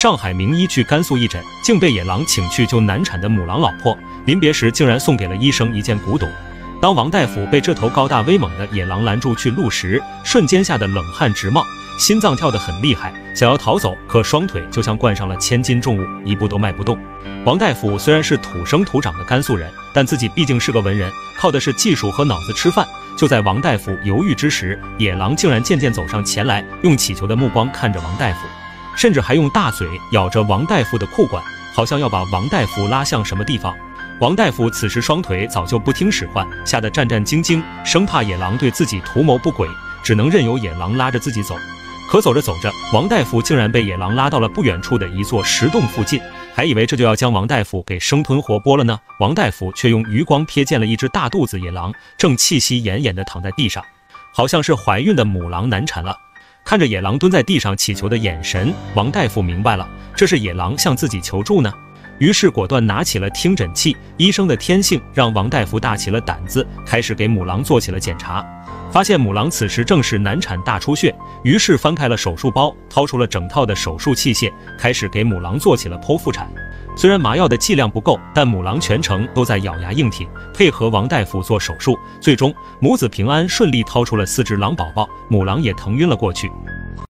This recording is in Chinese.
上海名医去甘肃义诊，竟被野狼请去救难产的母狼老婆，临别时竟然送给了医生一件古董。当王大夫被这头高大威猛的野狼拦住去录时，瞬间吓得冷汗直冒，心脏跳得很厉害，想要逃走，可双腿就像灌上了1000斤重物，一步都迈不动。王大夫虽然是土生土长的甘肃人，但自己毕竟是个文人，靠的是技术和脑子吃饭。就在王大夫犹豫之时，野狼竟然渐渐走上前来，用乞求的目光看着王大夫，甚至还用大嘴咬着王大夫的裤管，好像要把王大夫拉向什么地方。王大夫此时双腿早就不听使唤，吓得战战兢兢，生怕野狼对自己图谋不轨，只能任由野狼拉着自己走。可走着走着，王大夫竟然被野狼拉到了不远处的一座石洞附近，还以为这就要将王大夫给生吞活剥了呢。王大夫却用余光瞥见了一只大肚子野狼，正气息奄奄地躺在地上，好像是怀孕的母狼难产了。看着野狼蹲在地上祈求的眼神，王大夫明白了，这是野狼向自己求助呢。于是果断拿起了听诊器，医生的天性让王大夫大起了胆子，开始给母狼做起了检查。发现母狼此时正是难产大出血，于是翻开了手术包，掏出了整套的手术器械，开始给母狼做起了剖腹产。虽然麻药的剂量不够，但母狼全程都在咬牙硬挺，配合王大夫做手术。最终母子平安顺利掏出了4只狼宝宝，母狼也疼晕了过去。